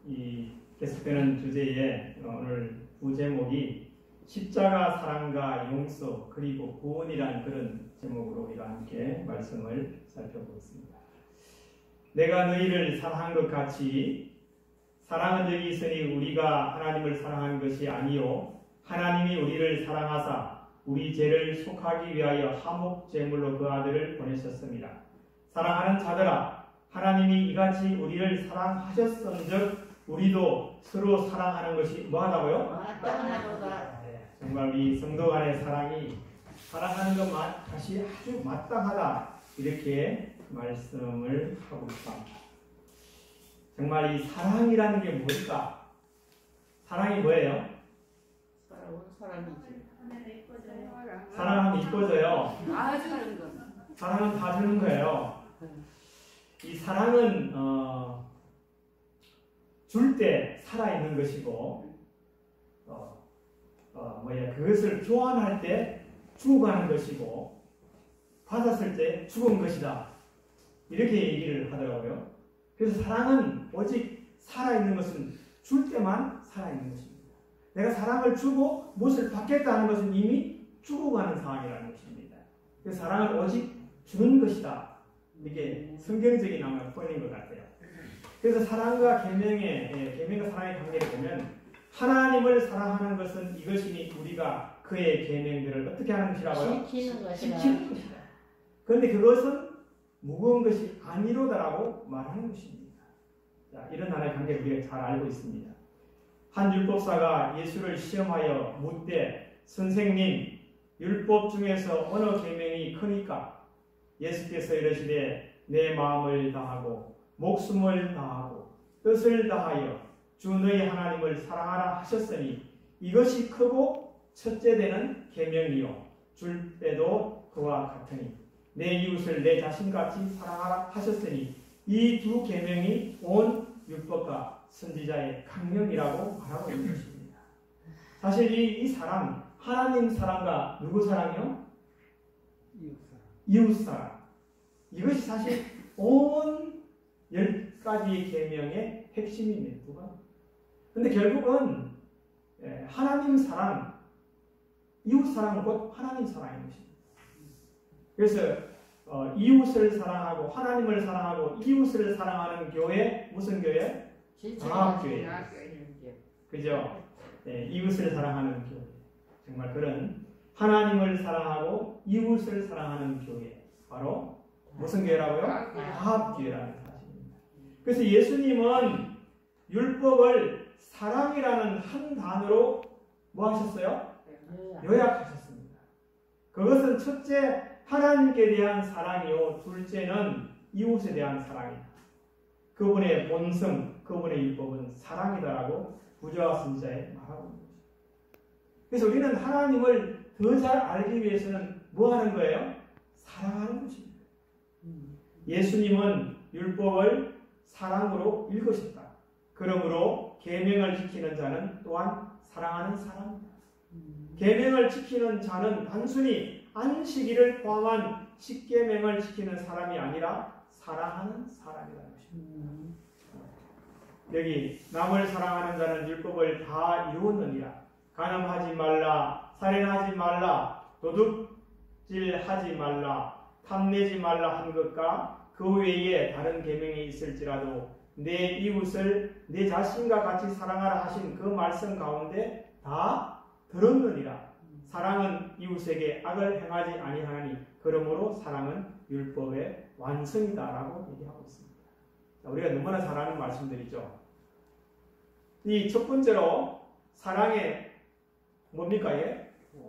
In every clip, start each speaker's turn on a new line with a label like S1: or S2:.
S1: 계속되는 주제에 오늘 부제목이 십자가 사랑과 용서 그리고 구원이라는 그런 제목으로 우리가 함께 말씀을 살펴보겠습니다. 내가 너희를 사랑한 것 같이 사랑은 여기 있으니 우리가 하나님을 사랑한 것이 아니요 하나님이 우리를 사랑하사 우리 죄를 속하기 위하여 화목 제물로 그 아들을 보내셨습니다. 사랑하는 자들아, 하나님이 이같이 우리를 사랑하셨은즉 우리도 서로 사랑하는 것이 뭐하다고요?
S2: 마땅하도다.
S1: 정말 우리 성도 간의 사랑이 사랑하는 것이 아주 마땅하다, 이렇게 말씀을 하고 있습니다. 정말 이 사랑이라는 게 뭘까? 사랑이 뭐예요?
S2: 사람이지.
S1: 사랑하면 이뻐져요.
S2: 다 주는 거.
S1: 사랑은 다 주는 거예요. 이 사랑은 줄 때 살아있는 것이고 그것을 교환할 때 죽어가는 것이고 받았을 때 죽은 것이다, 이렇게 얘기를 하더라고요. 그래서 사랑은 오직 살아있는 것은 줄 때만 살아있는 것입니다. 내가 사랑을 주고 무엇을 받겠다는 것은 이미 죽어가는 상황이라는 것입니다. 그래서 사랑은 오직 주는 것이다, 이게 성경적인 표현인 것 같아요. 그래서 사랑과 계명과 사랑의 관계를 보면 하나님을 사랑하는 것은 이것이니 우리가 그의 계명들을 어떻게 하는 것이라고요?
S2: 지키는 것이다.
S1: 지키는 것이다. 그런데 그것은 무거운 것이 아니로다라고 말하는 것입니다. 자, 이런 하나의 관계를 우리가 잘 알고 있습니다. 한 율법사가 예수를 시험하여 묻되 선생님, 율법 중에서 어느 계명이 크니까? 예수께서 이르시되 내 마음을 다하고 목숨을 다하고 뜻을 다하여 주 너희 하나님을 사랑하라 하셨으니 이것이 크고 첫째 되는 계명이요 줄 때도 그와 같으니 내 이웃을 내 자신같이 사랑하라 하셨으니 이 두 계명이 온 율법과 선지자의 강령이라고 말하고 있는 것입니다. 사실 이 사랑, 하나님 사랑과 누구 사랑이요? 이웃 사랑. 이것이 사실 온 10가지의 계명의 핵심입니다. 그런데 결국은 하나님 사랑, 이웃 사랑은 곧 하나님 사랑인 것입니다. 그래서 이웃을 사랑하고 하나님을 사랑하고 이웃을 사랑하는 교회, 무슨 교회? 화합교회. 그죠? 이웃을 사랑하는 교회. 정말 그런 하나님을 사랑하고 이웃을 사랑하는 교회, 바로 무슨 교회라고요? 화합교회라는 사실입니다. 그래서 예수님은 율법을 사랑이라는 한 단어로 뭐 하셨어요? 요약하셨습니다. 그것은 첫째 하나님께 대한 사랑이요 둘째는 이웃에 대한 사랑이다. 그분의 본성, 그분의 율법은 사랑이다라고 구조와 선지자에 말하고 있는 것입니다. 그래서 우리는 하나님을 더 잘 알기 위해서는 뭐 하는 거예요? 사랑하는 것입니다. 예수님은 율법을 사랑으로 읽으셨다. 그러므로 계명을 지키는 자는 또한 사랑하는 사람이다. 계명을 지키는 자는 단순히 안식일을 포함한 십계명을 지키는 사람이 아니라 사랑하는 사람이라는 것입니다. 여기 남을 사랑하는 자는 율법을 다 이루었느니라. 간음하지 말라, 살인하지 말라, 도둑질하지 말라, 탐내지 말라 한 것과 그 외에 다른 계명이 있을지라도 내 이웃을 내 자신과 같이 사랑하라 하신 그 말씀 가운데 다 들었느니라. 사랑은 이웃에게 악을 행하지 아니하나니 그러므로 사랑은 율법의 완성이다라고 얘기하고 있습니다. 자, 우리가 너무나 잘 아는 말씀들이죠. 이 첫 번째로 사랑의 뭡니까? 예?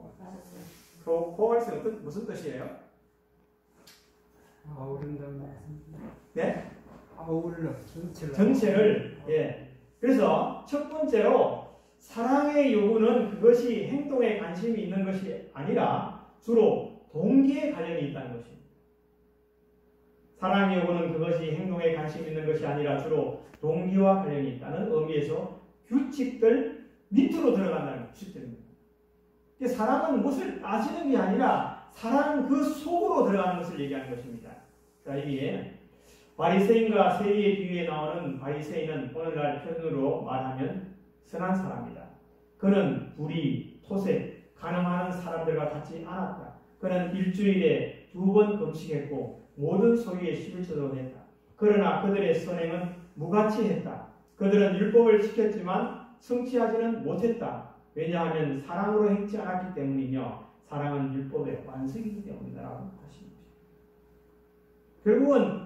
S1: 포괄성 무슨 뜻이에요?
S3: 아우른다는.
S1: 네?
S3: 아우르
S1: 전체를. 예. 그래서 첫 번째로 사랑의 요구는 그것이 행동에 관심이 있는 것이 아니라 주로 동기에 관련이 있다는 것입니다. 사랑의 요구는 그것이 행동에 관심이 있는 것이 아니라 주로 동기와 관련이 있다는 의미에서 규칙들 밑으로 들어간다는 규칙들입니다. 사랑은 무엇을 따지는 게 아니라 사랑은 그 속으로 들어가는 것을 얘기하는 것입니다. 자, 이게 바리새인과 세리의 비유에 나오는 바리새인은 오늘날 표현으로 말하면 선한 사람이다. 그는 불의, 토색, 간음하는 사람들과 같지 않았다. 그는 일주일에 2번 금식했고 모든 소유에 11조도 냈다. 그러나 그들의 선행은 무가치했다. 그들은 율법을 지켰지만 성취하지는 못했다. 왜냐하면 사랑으로 행치 않았기 때문이며 사랑은 율법의 완성이기 때문이라고 하십니다. 결국은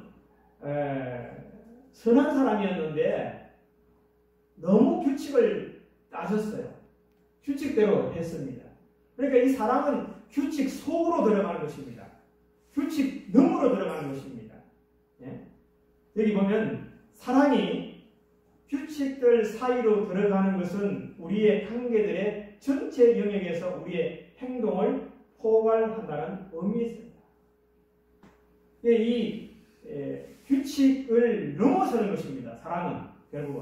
S1: 선한 사람이었는데 너무 규칙을 따졌어요. 규칙대로 했습니다. 그러니까 이 사랑은 규칙 속으로 들어가는 것입니다. 규칙 너머로 들어가는 것입니다. 예? 여기 보면 사랑이 규칙들 사이로 들어가는 것은 우리의 관계들의 전체 영역에서 우리의 행동을 포괄한다는 의미가 있습니다. 이 규칙을 넘어서는 것입니다. 사랑은 결국은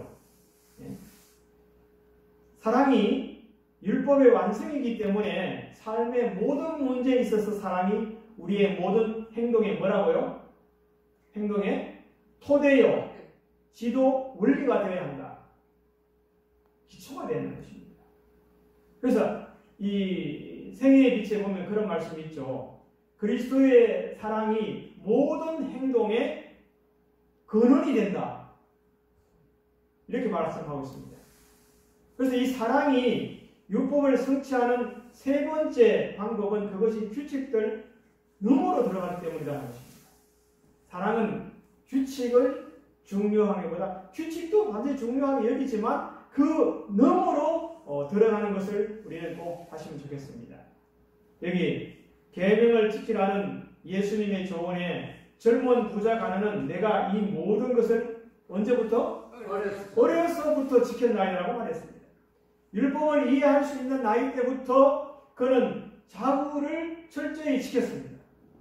S1: 사랑이 율법의 완성이기 때문에 삶의 모든 문제에 있어서 사랑이 우리의 모든 행동에 뭐라고요? 행동의 토대요, 지도, 원리가 되어야 한다. 기초가 되는 것입니다. 그래서 이 생애의 빛에 보면 그런 말씀이 있죠. 그리스도의 사랑이 모든 행동의 근원이 된다. 이렇게 말씀하고 있습니다. 그래서 이 사랑이 율법을 성취하는 세 번째 방법은 그것이 규칙들 너머로 들어가기 때문이라는 것입니다. 사랑은 규칙을 중요하기보다 규칙도 반드시 중요하게 여기지만 그 너머로 들어가는 것을 우리는 꼭 하시면 좋겠습니다. 여기 계명을 지키라는 예수님의 조언에 젊은 부자 가난은 내가 이 모든 것을 언제부터? 어려서부터 지켰나이라고 말했습니다. 율법을 이해할 수 있는 나이 때부터 그는 자구를 철저히 지켰습니다.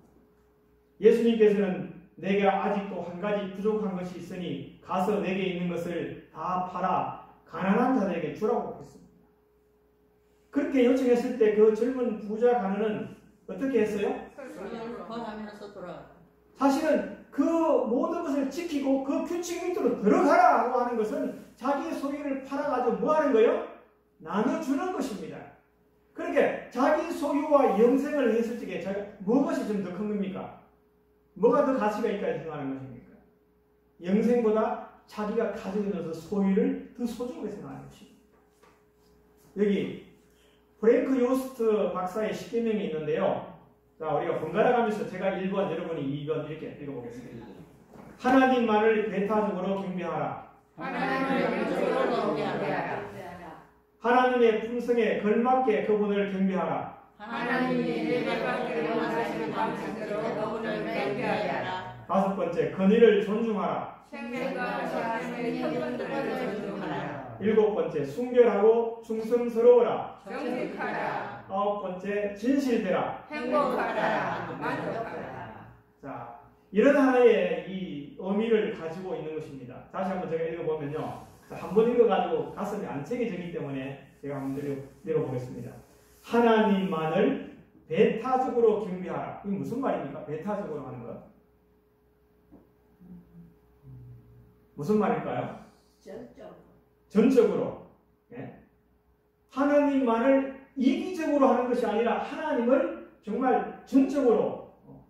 S1: 예수님께서는 내가 아직도 한 가지 부족한 것이 있으니 가서 내게 있는 것을 다 팔아 가난한 자들에게 주라고 했습니다. 그렇게 요청했을 때 그 젊은 부자 가난은 어떻게 했어요? 사실은 그 모든 것을 지키고 그 규칙 밑으로 들어가라고 하는 것은 자기의 소유를 팔아가지고 뭐 하는 거예요? 나눠주는 것입니다. 그러니까 자기 소유와 영생을 했을 적에 무엇이 좀 더 큰 겁니까? 뭐가 더 가치가 있다 생각하는 것입니까? 영생보다 자기가 가지고 있는 소유를 더 소중하게 생각하는 것입니다. 여기 프랭크 요스트 박사의 십계명이 있는데요. 자, 우리가 번갈아 가면서 제가 1번, 여러분이 2번 이렇게 읽어보겠습니다. 하나님만을 배타적으로 경배하라. 하나님의 품성에 걸맞게 그분을 경배하라. 다섯 번째, 권위를 존중하라. 일곱 번째, 순결하고 충성스러워라. 아홉 번째, 진실되라. 자, 이런 하나의 이 의미를 가지고 있는 것입니다. 다시 한번 제가 읽어보면요. 한 번 읽어가지고 가슴이 안 새겨지기 때문에 제가 한번 읽어보겠습니다. 하나님만을 배타적으로 경배하라. 이게 무슨 말입니까? 배타적으로 하는 것. 무슨 말일까요? 전적으로. 예? 하나님만을 이기적으로 하는 것이 아니라 하나님을 정말 전적으로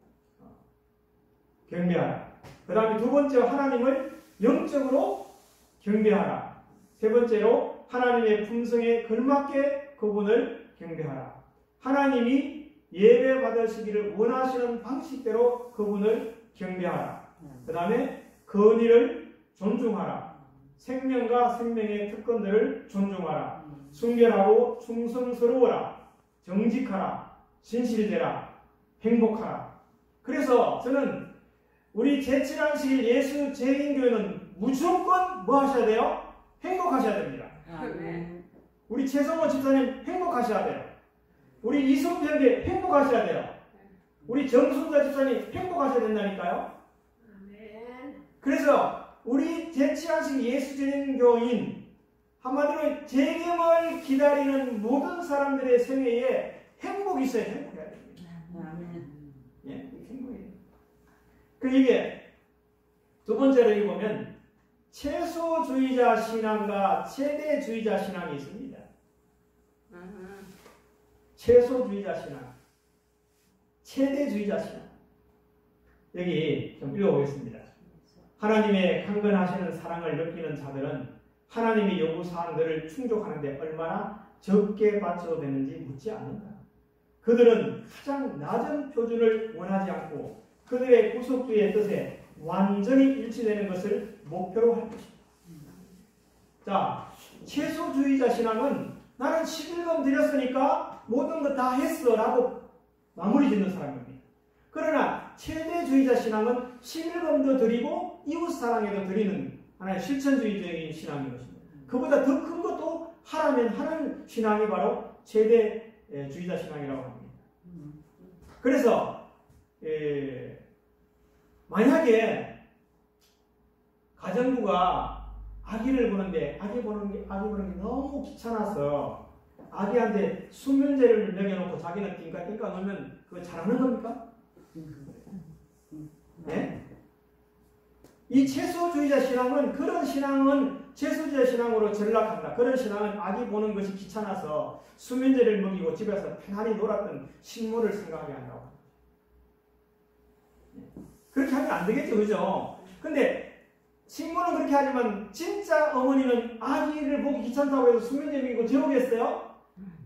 S1: 경배하라. 그 다음에 두 번째로 하나님을 영적으로 경배하라. 세 번째로 하나님의 품성에 걸맞게 그분을 경배하라. 하나님이 예배 받으시기를 원하시는 방식대로 그분을 경배하라. 그 다음에 권위를 존중하라. 생명과 생명의 특권들을 존중하라. 순결하고 충성스러워라. 정직하라. 진실되라. 행복하라. 그래서 저는 우리 제7안식 예수 재림교회는 무조건 뭐 하셔야 돼요? 행복하셔야 됩니다. 우리 최성호 집사님 행복하셔야 돼요. 우리 이성편계 행복하셔야 돼요. 우리 정순자 집사님 행복하셔야 된다니까요. 그래서 우리 제7안식 예수 재림교인 한마디로 재림을 기다리는 모든 사람들의 생애에 행복이 있어야 행복해야 됩니다. 예, 행복이에요. 그 이게 두 번째로 여기 보면 최소주의자 신앙과 최대주의자 신앙이 있습니다. 최소주의자 신앙, 최대주의자 신앙. 여기 좀 읽어보겠습니다. 하나님의 강건하시는 사랑을 느끼는 자들은 하나님의 요구사항들을 충족하는데 얼마나 적게 바쳐도 되는지 묻지 않는다. 그들은 가장 낮은 표준을 원하지 않고 그들의 구속주의 뜻에 완전히 일치되는 것을 목표로 할 것이다. 자, 최소주의자 신앙은 나는 11금 드렸으니까 모든 것 다 했어 라고 마무리 짓는 사람입니다. 그러나 최대주의자 신앙은 11금도 드리고 이웃사랑에도 드리는 하나의 실천주의적인 신앙인 것입니다. 그보다 더 큰 것도 하라면 하는 신앙이 바로 최대주의자 신앙이라고 합니다. 그래서 만약에 가정부가 아기를 보는데 아기 보는 게 너무 귀찮아서 아기한테 수면제를 먹여놓고 자기는 띵까띵까 놀면 그거 잘하는 겁니까? 네? 이 최소주의자 신앙은 그런 신앙은 최소주의자 신앙으로 전락한다. 그런 신앙은 아기 보는 것이 귀찮아서 수면제를 먹이고 집에서 편안히 놀았던 식물을 생각하게 한다고. 그렇게 하면 안 되겠죠, 그죠? 근데 식물은 그렇게 하지만 진짜 어머니는 아기를 보기 귀찮다고 해서 수면제 먹이고 재우겠어요?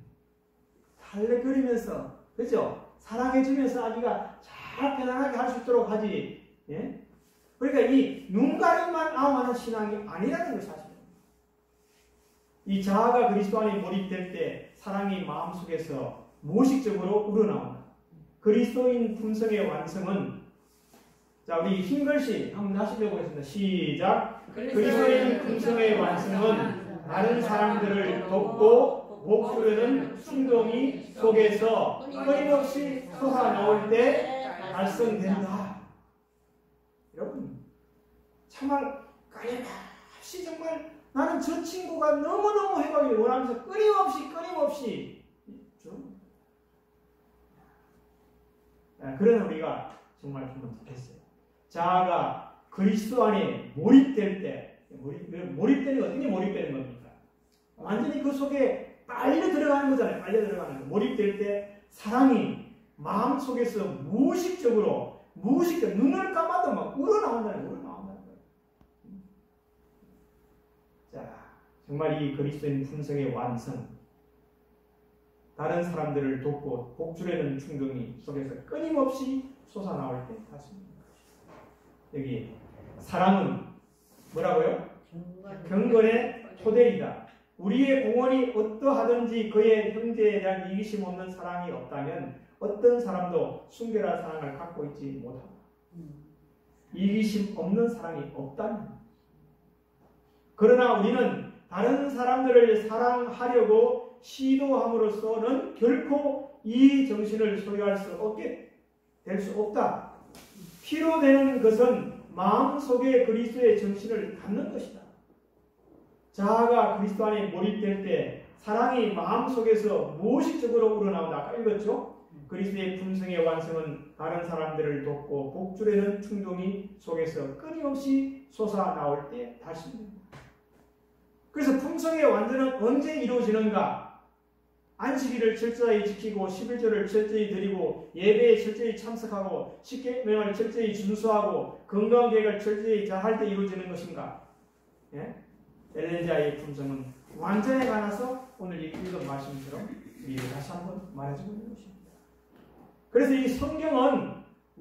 S1: 달래거리면서, 그죠? 사랑해주면서 아기가 잘 편안하게 할 수 있도록 하지. 예? 그러니까 이 눈가림만 아우하는 신앙이 아니라는 것이 사실입니다. 이 자아가 그리스도 안에 몰입될 때 사랑이 마음속에서 무의식적으로 우러나온다. 그리스도인 품성의 완성은, 자, 우리 흰글씨 한번 다시 읽어보겠습니다. 시작. 그리스도인 품성의 완성은 다른 사람들을 돕고 목표는 충동이 속에서 끊임없이 솟아나올 때 달성된다. 여러분, 정말 끊임없이 정말 나는 저 친구가 너무너무 해가기를 원하면서 끊임없이 그런 우리가 정말 한번 좋겠어요. 자아가 그리스도 안에 몰입될 때, 몰입되는 거 어떻게 몰입되는 겁니까? 완전히 그 속에 빨려 들어가는 거잖아요. 빨려 들어가는 거. 몰입될 때 사랑이 마음속에서 무의식적으로 눈을 감아도 막 우러나온다는 거예요. 자, 정말 이 그리스도인 품성의 완성, 다른 사람들을 돕고 복주려는 충동이 속에서 끊임없이 솟아나올 때 다습니다. 여기 사랑은 뭐라고요? 경건의 토대이다. 우리의 공헌이 어떠하든지 그의 형제에 대한 이기심 없는 사랑이 없다면 어떤 사람도 순결한 사랑을 갖고 있지 못한다. 이기심 없는 사랑이 없다면. 그러나 우리는 다른 사람들을 사랑하려고 시도함으로써는 결코 이 정신을 소유할 수 없게 될 수 없다. 필요되는 것은 마음속에 그리스도의 정신을 갖는 것이다. 자아가 그리스도 안에 몰입될 때 사랑이 마음속에서 무의식적으로 우러나온다. 아까 읽었죠? 그리스도의 품성의 완성은 다른 사람들을 돕고 복주려는 충동이 속에서 끊임없이 솟아나올 때 달성된다. 그래서 품성의 완전은 언제 이루어지는가? 안식일을 철저히 지키고 11조를 철저히 드리고 예배에 철저히 참석하고 십계명을 철저히 준수하고 건강계획을 철저히 잘 때 이루어지는 것인가? 예? 엘렌자의 품성은 완전에 관해서 오늘 읽은 말씀처럼 우리에게 다시 한번 말해주고 있는 것입니다. 그래서 이 성경은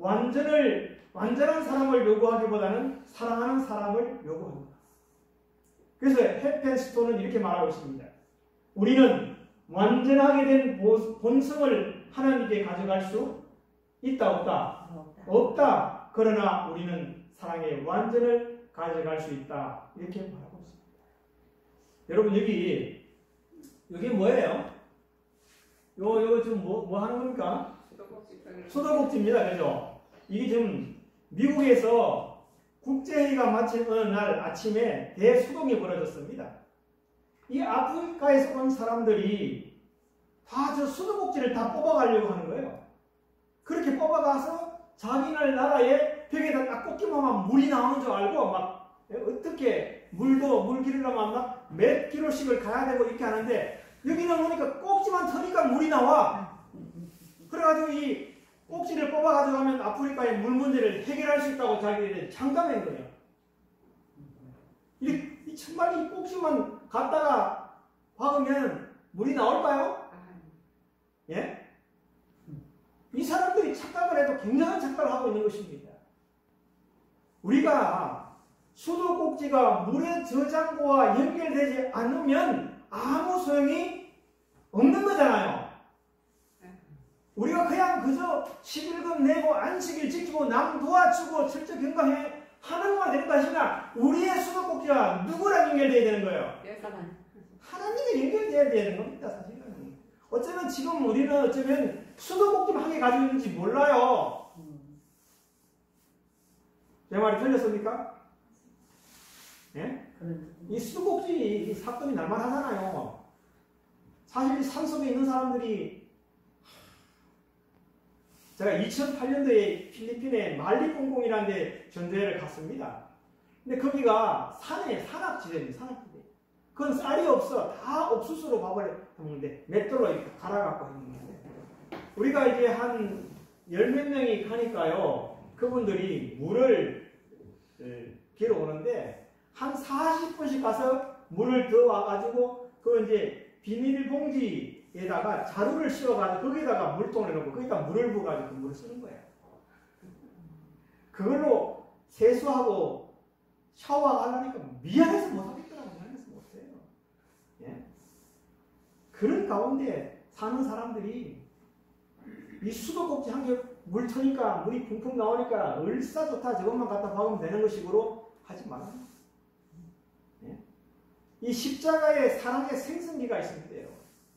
S1: 완전한 사람을 요구하기보다는 사랑하는 사람을 요구합니다. 그래서 헬펜스톤은 이렇게 말하고 있습니다. 우리는 완전하게 된 본성을 하나님께 가져갈 수 있다 없다? 없다. 그러나 우리는 사랑의 완전을 가져갈 수 있다. 이렇게 말하고 있습니다. 여러분 여기 뭐예요? 요거 지금 뭐 하는 겁니까? 수도꼭지입니다. 그죠? 이게 지금 미국에서 국제회의가 마친 어느 날 아침에 대수동이 벌어졌습니다. 이 아프리카에서 온 사람들이 다 저 수도꼭지를 다 뽑아가려고 하는 거예요. 그렇게 뽑아가서 자기네 나라에 벽에다 딱 꽂기만 하면 물이 나오는 줄 알고 막 어떻게 물 기르려면 막 몇 킬로씩을 가야 되고 이렇게 하는데 여기는 오니까 꼭지만 터니까 물이 나와. 그래가지고 이 꼭지를 뽑아가지고 하면 아프리카의 물 문제를 해결할 수 있다고 자기들이 장담한 거예요. 정말 이 꼭지만 갖다가 박으면 물이 나올까요? 예? 이 사람들이 착각을 해도 굉장한 착각을 하고 있는 것입니다. 우리가 수도꼭지가 물의 저장고와 연결되지 않으면 아무 소용이 없는 거잖아요. 우리가 그냥 그저 11금 내고 안식일 지키고 남 도와주고 철저 경강해 하는 것만 되는 것이나 우리의 수도꼭지가 누구랑 연결되어야 되는 거예요? 하나님에 연결되어야 되는 겁니다. 사실은. 어쩌면 지금 우리는 어쩌면 수도꼭지만 하게 가지고 있는지 몰라요. 제 말이 틀렸습니까? 예? 이 수도꼭지 이 사건이 날만 하잖아요. 사실 이 산속에 있는 사람들이 제가 2008년도에 필리핀의 말리뽕뽕이라는 데 전도회를 갔습니다. 근데 거기가 산악지대입니다. 산악지대. 그건 쌀이 없어. 다 옥수수로 밥을 먹는데 맷돌로 이렇게 갈아갖고 하는 건데 우리가 이제 한 열 몇 명이 가니까요. 그분들이 물을 길어 오는데 한 40분씩 가서 물을 더 와가지고 그 이제 비닐봉지에다가 자루를 씌워가지고 거기다가 물통을 해놓고 거기다 물을 부어가지고 물을 쓰는 거예요. 그걸로 세수하고 샤워하려니까 미안해서 못하겠더라고요. 미안해서 못해요. 예? 그런 가운데 사는 사람들이 이 수도꼭지 한 개 물 트니까 물이 쿵쿵 나오니까 얼싸 좋다 저것만 갖다 박으면 되는 것식으로 하지 말아요. 예? 이 십자가의 사랑의 생성기가 있습니다.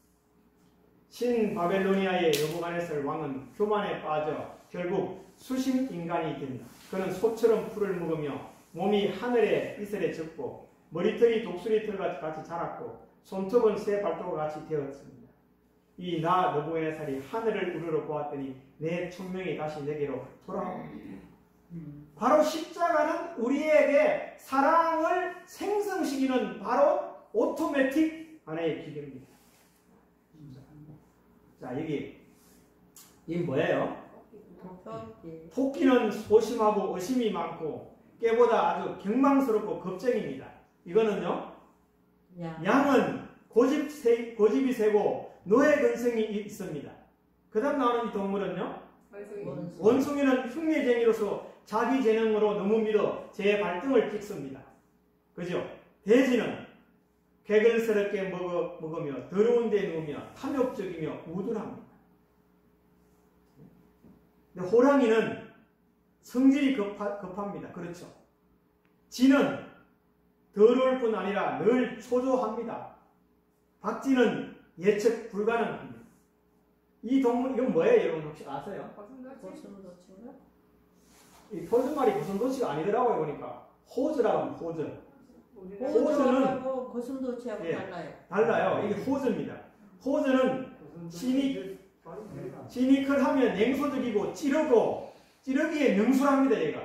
S1: 신바벨로니아의 여부갓네살 왕은 교만에 빠져 결국 수심 인간이 된다. 그는 소처럼 풀을 먹으며 몸이 하늘의 이슬에 젖고 머리털이 독수리털과 같이 자랐고 손톱은 새 발톱과 같이 되었습니다. 이 나 느부갓네살이 하늘을 우러러 보았더니 내 천명이 다시 내게로 돌아옵니다. 바로 십자가는 우리에게 사랑을 생성시키는 바로 오토매틱 하나의 기계입니다. 자, 여기 이 뭐예요? 토끼는 소심하고 의심이 많고 깨보다 아주 경망스럽고 겁쟁입니다. 이거는요. 양은 고집이 세고 노예 근성이 있습니다. 그 다음 나오는 이 동물은요. 원숭이는 흉내쟁이로서 자기 재능으로 너무 믿어 제 발등을 찍습니다. 그죠? 돼지는 개근스럽게 먹으며 더러운 데 누우며 탐욕적이며 우둔합니다. 근데 호랑이는 성질이 급합니다. 그렇죠? 쥐는 더러울 뿐 아니라 늘 초조합니다. 박쥐는 예측 불가능합니다. 이 동물 이건 뭐예요? 여러분 혹시 아세요?
S2: 고슴도치인가?
S1: 이 거짓말이 고슴도치가 아니더라고요. 보니까 호즈라고 합니다. 호즈.
S2: 호주는 고슴도치하고
S1: 달라요. 이게 호즈입니다. 호즈는 시니컬하면 냉소적이고 찌르기에 명술합니다. 얘가.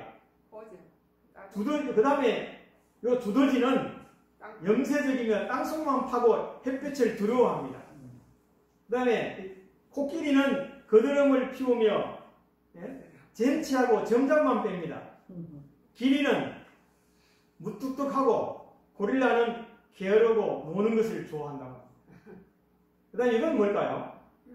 S1: 그 다음에 요 두더지는 염세적이며 땅속만 파고 햇볕을 두려워합니다. 그 다음에 코끼리는 거드름을 피우며 젠치하고 점장만 뺍니다. 기린은 무뚝뚝하고 고릴라는 게으르고 노는 것을 좋아한다고 합니다. 그 다음에 이건 뭘까요?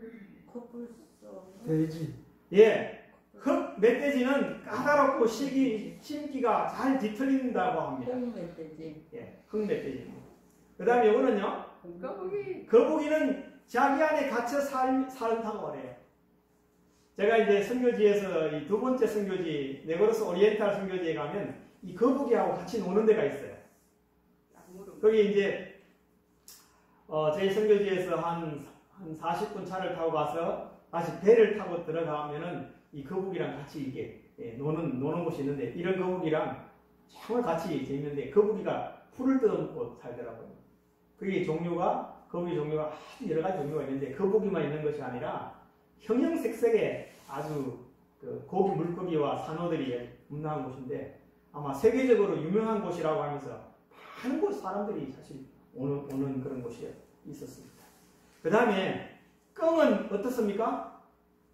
S3: 돼지.
S1: 예. 흑 멧돼지는 까다롭고 심기가 잘 뒤틀린다고 합니다.
S2: 흑멧돼지.
S1: 예, 흑멧돼지. 그 다음에 이거는요. 거북이는 자기 안에 갇혀 산다고 그래요. 제가 이제 선교지에서 이 두 번째 선교지, 네고로스 오리엔탈 선교지에 가면 이 거북이하고 같이 노는 데가 있어요. 거기 이제 저희 선교지에서 한 40분 차를 타고 가서 다시 배를 타고 들어가면은 이 거북이랑 같이 이게 노는 곳이 있는데 이런 거북이랑 정말 같이 재밌는데 거북이가 풀을 뜯어먹고 살더라고요. 그게 거북이 종류가 아주 여러 가지 종류가 있는데 거북이만 있는 것이 아니라 형형색색의 아주 그 고기 물고기와 산호들이 험난한 곳인데 아마 세계적으로 유명한 곳이라고 하면서 많은 곳 사람들이 사실 오는 그런 곳이 있었습니다. 그 다음에 끙은 어떻습니까?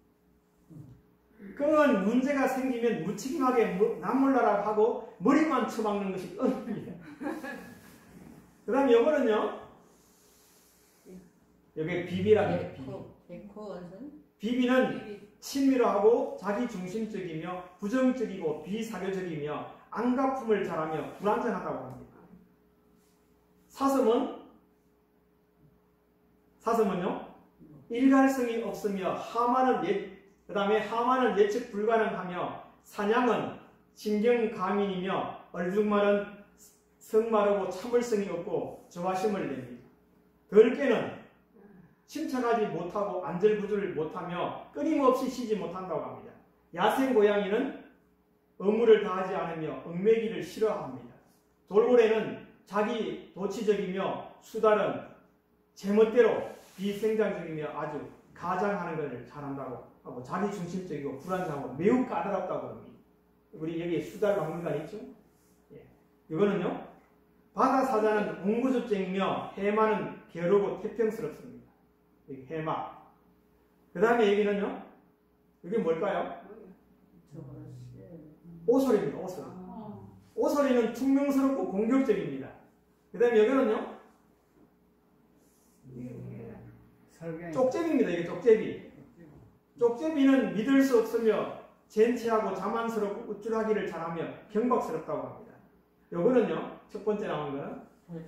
S1: 끙은 문제가 생기면 무책임하게 남몰라라 하고 머리만 쳐박는 것이 끙입니다. 그 다음에 이거는요, 여기 비비라는 비비는 친밀하고 자기중심적이며 부정적이고 비사교적이며 안가품을 잘하며 불안정하다고 합니다. 사슴은요, 일갈성이 없으며 그 다음에 하마는 예측 불가능하며 사냥은 신경가민이며 얼룩말은 성마르고 참을성이 없고 조바심을 냅니다. 덜개는 침착하지 못하고 안절부절 못하며 끊임없이 쉬지 못한다고 합니다. 야생고양이는 의무를 다하지 않으며 얽매기를 싫어합니다. 돌고래는 자기 도치적이며 수달은 제멋대로 비생장적이며 아주 가장하는 것을 잘한다고 하고 자기 중심적이고 불안정하고 매우 까다롭다고 합니다. 우리 여기 수달 박물관 있죠? 예. 이거는요, 바다 사자는 옹구줍쟁이며 해마는 게으르고 태평스럽습니다. 여기 해마. 그 다음에 여기는요, 여기 뭘까요? 오소리입니다. 오소리. 오소리는 퉁명스럽고 공격적입니다. 그 다음에 여기는요, 쪽제비입니다. 이게 쪽제비. 쪽제비는 믿을 수 없으며 젠체하고 자만스럽고 우쭐하기를 잘하며 경박스럽다고 합니다. 요거는요, 첫 번째 나온 거는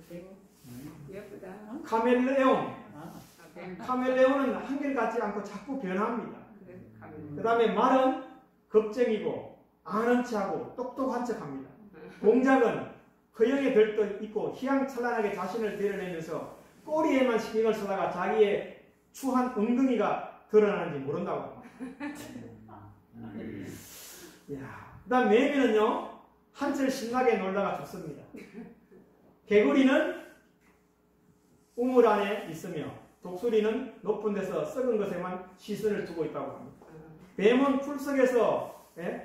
S1: 카멜레온. 카멜레온은 한결같지 않고 자꾸 변합니다. 그 다음에 말은 겁쟁이고 아는 체하고 똑똑한 척합니다. 공작은 허영에 들떠 있고 희양찬란하게 자신을 드러내면서 꼬리에만 신경을 쓰다가 자기의 추한 엉덩이가 드러나는지 모른다고 합니다. 그 다음 매미는요, 한철 신나게 놀다가 죽습니다. 개구리는 우물 안에 있으며 독수리는 높은 데서 썩은 것에만 시선을 두고 있다고 합니다. 뱀은 풀속에서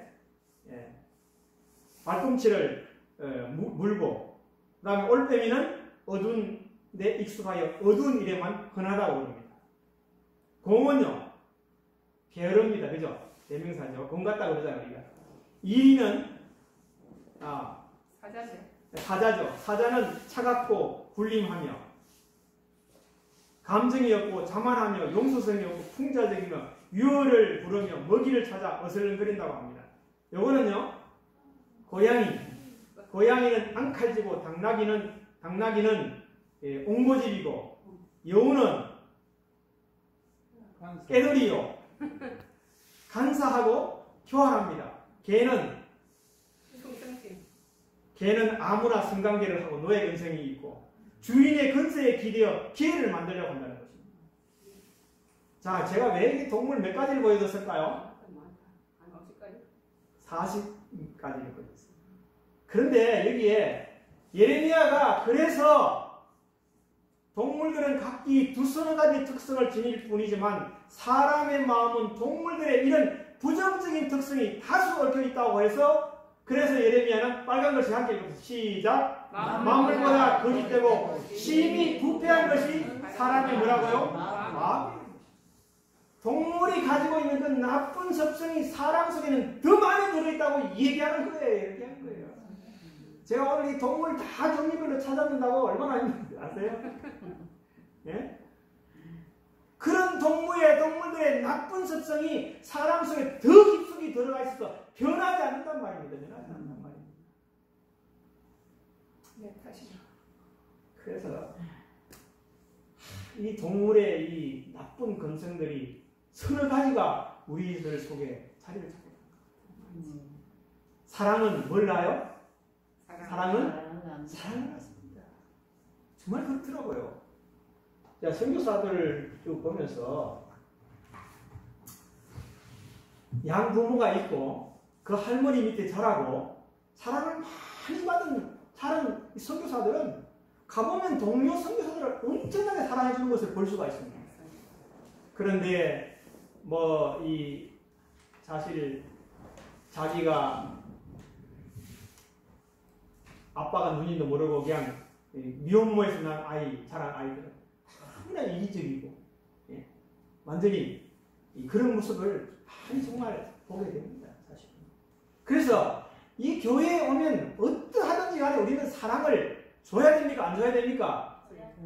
S1: 발꿈치를 물고, 그 다음에 올빼미는 어두운 데 익숙하여 어두운 일에만 흔하다고 그럽니다. 공은요, 게으릅니다. 그죠? 대명사죠. 공 같다고 그러잖아요, 우리가. 이리는 사자죠. 사자는 차갑고 굴림하며 감정이 없고 자만하며 용서성이 없고 풍자적이며 유어를 부르며 먹이를 찾아 어슬렁거린다고 합니다. 요거는요, 고양이는 앙칼지고 당나귀는 옹고집이고 여우는 깨돌이요 간사하고 교활합니다. 개는 아무나 성관계를 하고 노예 근성이 있고 주인의 근세에 기대어 기회를 만들려고 한다는 것입니다. 자, 제가 왜 이 동물 몇 가지를 보여줬을까요? 40가지를 보여줬습니다. 그런데 여기에 예레미야가 그래서 동물들은 각기 두서너 가지 특성을 지닐 뿐이지만 사람의 마음은 동물들의 이런 부정적인 특성이 다수 얽혀 있다고 해서 그래서 예레미야는 빨간 글씨 함께 읽읍시다. 시작. 만물보다 거짓되고 심히 부패한 것이 사람의 뭐라고요? 마음이에요. 동물이 가지고 있는 그 나쁜 습성이 사람 속에는 더 많이 들어있다고 얘기하는 거예요. 제가 오늘 이 동물 다 종류별로 찾아본다고 얼마나 힘든지 아세요? 예? 그런 동물들의 나쁜 습성이 사람 속에 더 깊숙이 들어가 있어서 변하지 않는단 말입니다. 그래서 이 동물의 이 나쁜 근성들이 서너 가지가 우리들 속에 자리를 잡고 있습니다. 사랑은 몰라요? 사랑은 사랑을 갖습니다. 정말 그렇더라고요. 자, 선교사들을 쭉 보면서 양부모가 있고 그 할머니 밑에 자라고 사랑을 많이 받은 다른 선교사들은 가보면 동료 선교사들을 엄청나게 사랑해주는 것을 볼 수가 있습니다. 그런데 사실 자기가 아빠가 누님도 모르고 그냥 미혼모에서 난 자란 아이들은 너무나 이기적이고 완전히 그런 모습을 많이 정말 보게 됩니다. 사실. 그래서 이 교회에 오면 어떠하든지 간에 우리는 사랑을 줘야 됩니까? 안 줘야 됩니까?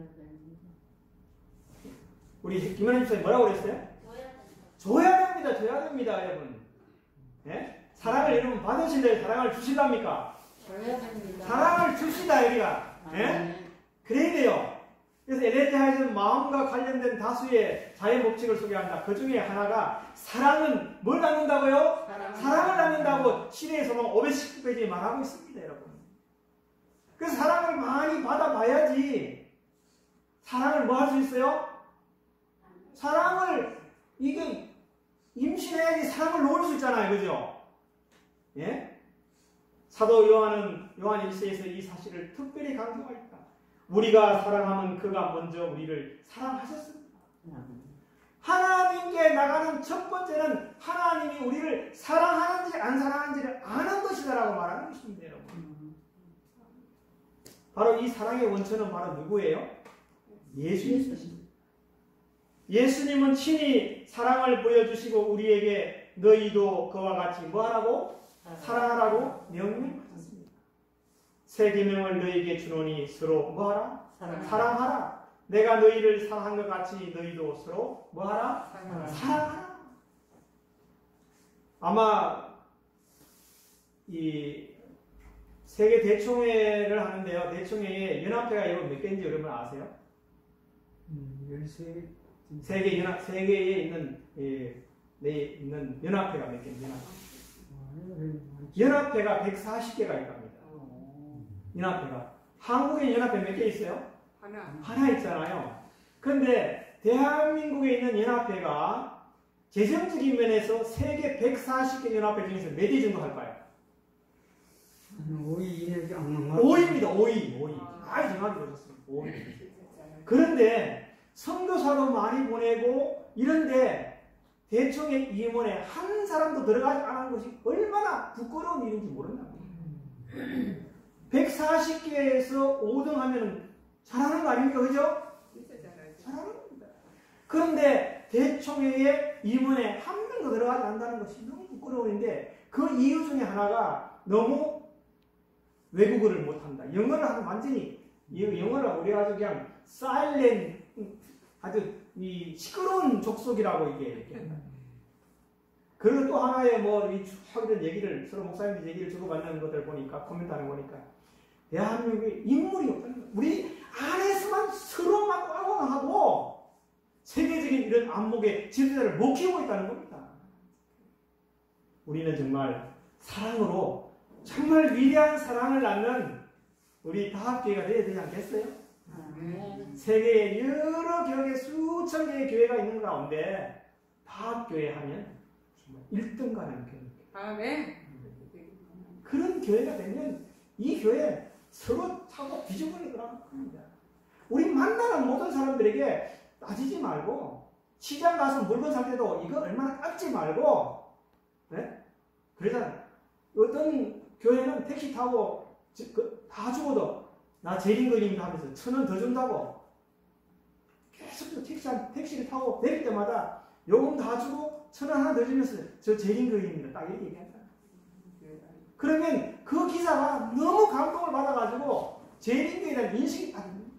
S1: 우리 김현희 집사님 뭐라고 그랬어요? 줘야 됩니다. 줘야 됩니다. 여러분. 예? 사랑을 여러분 받으신데 사랑을 주실랍니까?
S2: 줘야 됩니다.
S1: 사랑을 줍시다 여기가. 예? 그래야 돼요. 그래서 엘레지아에서는 마음과 관련된 다수의 자연 법칙을 소개한다. 그 중에 하나가 사랑은 뭘 낳는다고요? 사랑을 낳는다고 시대에서 519페이지에 말하고 있습니다. 여러분. 그래서 사랑을 많이 받아봐야지 사랑을 뭐 할 수 있어요? 사랑을 이게 임신해야지 사랑을 놓을 수 있잖아요. 그죠? 예? 사도 요한 1세에서 이 사실을 특별히 강조하였다. 우리가 사랑하면 그가 먼저 우리를 사랑하셨습니다. 하나님께 나가는 첫 번째는 하나님이 우리를 사랑하는지 안 사랑하는지를 아는 것이다라고 말하는 것입니다. 여러분. 바로 이 사랑의 원천은 바로 누구예요? 예수님이십니다. 예수님은 친히 사랑을 보여주시고 우리에게 너희도 그와 같이 뭐하라고? 사랑하라고 명령하셨습니다. 새 계명을 너희에게 주노니 서로 뭐하라? 사랑하라. 내가 너희를 사랑한 것 같이 너희도 서로 뭐하라? 사랑하라. 아마 이 세계 대총회를 하는데요. 대총회에 연합회가 여러분 몇 개인지 여러분 아세요?
S3: 13개.
S1: 세계에 있는 있는 연합회가 몇 개인지 연합회가 140개가 있답니다. 연합회가 한국에 연합회 몇 개 있어요? 하나 있잖아요. 그런데 대한민국에 있는 연합회가 재정적인 면에서 세계 140개 연합회 중에서 몇 위 정도 할까요?
S3: 5위 이내지 않는
S1: 5위입니다. 5위. 정확히 보셨습니다. 5위. 그런데 선교사도 많이 보내고 이런데 대총회 임원에 한 사람도 들어가지 않은 것이 얼마나 부끄러운 일인지 모른다. 140개에서 5등 하면 잘하는 거 아닙니까? 그죠? 잘하는 겁니다. 그런데 대총회에 임원에 한 명도 들어가지 않는다는 것이 너무 부끄러운 일인데 그 이유 중에 하나가 너무 외국어를 못한다. 영어를 하면 완전히 영어를 우리가 아주 그냥 사일렌 아주 이 시끄러운 족속이라고 이게 그리고 또 하나의 이런 얘기를 서로 목사님들 얘기를 주고받는 것들 보니까 코멘트하는 거 보니까 대한민국에 인물이 없다는 거예요. 우리 안에서만 서로만 꽝꽝하고 세계적인 이런 안목의 지도자를 못 키우고 있다는 겁니다. 우리는 정말 사랑으로 정말 위대한 사랑을 낳는 우리 다합교회가 되어야 되지 않겠어요? 세계에 여러 교회 수천 개의 교회가 있는 가운데 다합교회 하면 정말 1등 가는 교회. 그런 교회가 되면 이 교회 서로 차고 뒤집어내더라는 겁니다. 우리 만나는 모든 사람들에게 따지지 말고 시장 가서 물건 살 때도 이거 얼마나 깎지 말고 그러잖아요. 어떤 교회는 택시 타고 다 죽어도 나 재림거리입니다 하면서 1,000원 더 준다고 계속 택시를 타고 내릴 때마다 요금 다 주고 1,000원 하나 더 주면서 저 재림거리입니다 딱 이렇게 얘기한다. 그러면 그 기사가 너무 감동을 받아가지고 재림거리에 대한 인식이 다릅니다.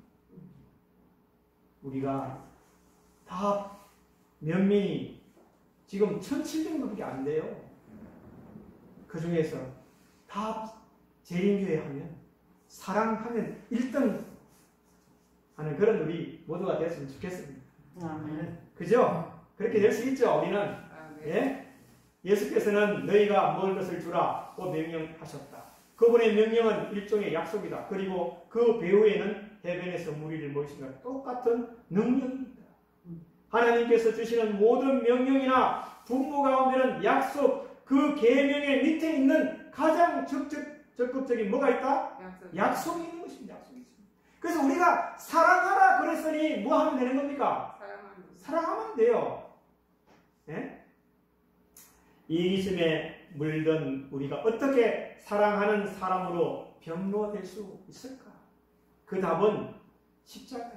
S1: 우리가 다 면민이 지금 1,700명밖에 안 돼요. 그 중에서 다 재림교회 하면 사랑하면 1등 하는 그런 우리 모두가 됐으면 좋겠습니다. 그죠? 그렇게 될 수 있죠, 우리는. 예? 예수께서는 너희가 먹을 것을 주라고 명령하셨다. 그분의 명령은 일종의 약속이다. 그리고 그 배후에는 해변에서 무리를 모이신 것 똑같은 능력입니다. 하나님께서 주시는 모든 명령이나 분부 가운데는 약속, 그 계명의 밑에 있는 가장 적극적인 뭐가 있다? 약속이 있는 것입니다. 약속이 있습니다. 그래서 우리가 사랑하라 그랬으니 뭐 하면 되는 겁니까? 사랑하면 돼요. 예? 이기심에 물든 우리가 어떻게 사랑하는 사람으로 변로될 수 있을까? 그 답은 십자가이다.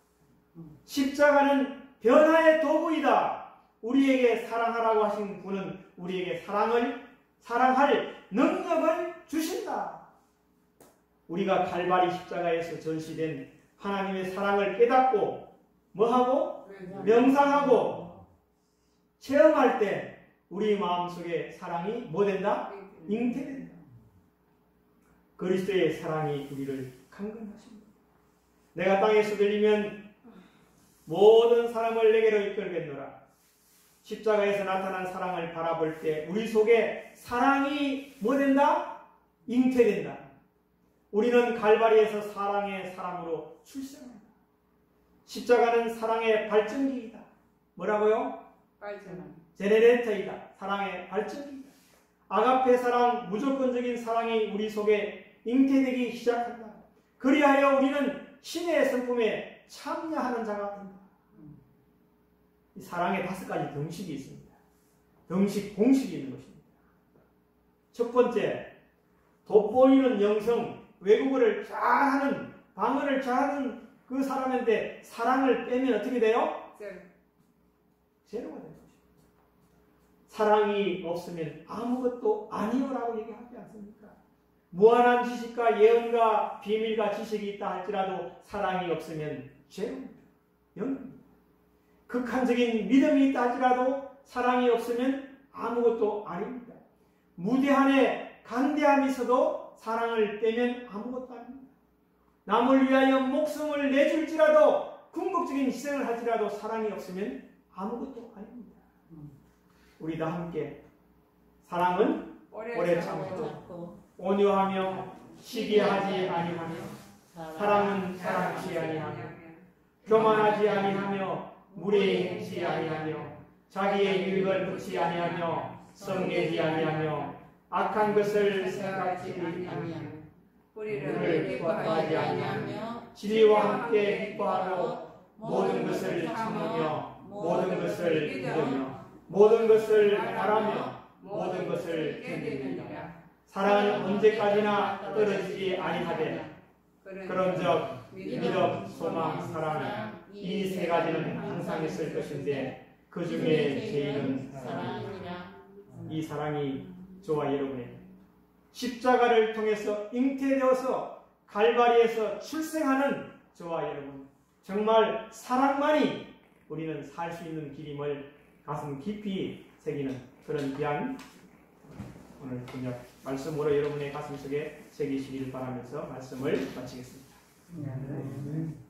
S1: 십자가는 변화의 도구이다. 우리에게 사랑하라고 하신 분은 우리에게 사랑할 능력을 주신다. 우리가 갈바리 십자가에서 전시된 하나님의 사랑을 깨닫고 뭐하고? 명상하고 체험할 때 우리 마음속에 사랑이 뭐 된다? 잉태된다. 그리스도의 사랑이 우리를 강건하십니다. 내가 땅에서 들리면 모든 사람을 내게로 이끌겠노라. 십자가에서 나타난 사랑을 바라볼 때 우리 속에 사랑이 뭐 된다? 잉태된다. 우리는 갈바리에서 사랑의 사람으로 출생한다. 십자가는 사랑의 발전기이다. 뭐라고요? 제네레이터이다. 사랑의 발전기이다. 아가페 사랑, 무조건적인 사랑이 우리 속에 잉태되기 시작한다. 그리하여 우리는 신의 성품에 참여하는 자가 된다. 이 사랑의 5가지 등식이 있습니다. 등식, 공식이 있는 것입니다. 첫 번째, 돋보이는 영성, 외국어를 잘하는, 방언을 잘하는 그 사람인데 사랑을 빼면 어떻게 돼요? 제로가 되는 것입니다. 사랑이 없으면 아무것도 아니오라고 얘기하지 않습니까? 무한한 지식과 예언과 비밀과 지식이 있다 할지라도 사랑이 없으면 제로입니다. 0입니다. 극한적인 믿음이 있다 할지라도 사랑이 없으면 아무것도 아닙니다. 무대한의 간대함이 있어도 사랑을 빼면 아무것도 아닙니다. 남을 위하여 목숨을 내줄지라도 궁극적인 희생을 할지라도 사랑이 없으면 아무것도 아닙니다. 우리 다 함께 사랑은 오래 참고 온유하며 시기하지 아니하며 사랑은 사랑치 아니하며 교만하지 아니하며 무례히 행치 아니하며 자기의 유익을 붙지 아니하며 성내지 아니하며 악한 것을 생각지 아니하며 우리를 기뻐하지 아니하며 진리와 함께 기뻐하고 모든 것을 참으며 모든 것을 믿으며 모든 것을 바라며 모든 것을 견디느니라. 사랑은 언제까지나 떨어지지 아니하되 그런즉 믿음, 소망, 사랑 이 3가지는 항상 있을 것인데 그 중에 제일은 사랑이니라. 이 사랑이 저와 여러분의 십자가를 통해서 잉태되어서 갈바리에서 출생하는 저와 여러분, 정말 사랑만이 우리는 살 수 있는 길임을 가슴 깊이 새기는 그런 귀한 오늘 분약 말씀으로 여러분의 가슴 속에 새기시길 바라면서 말씀을 마치겠습니다.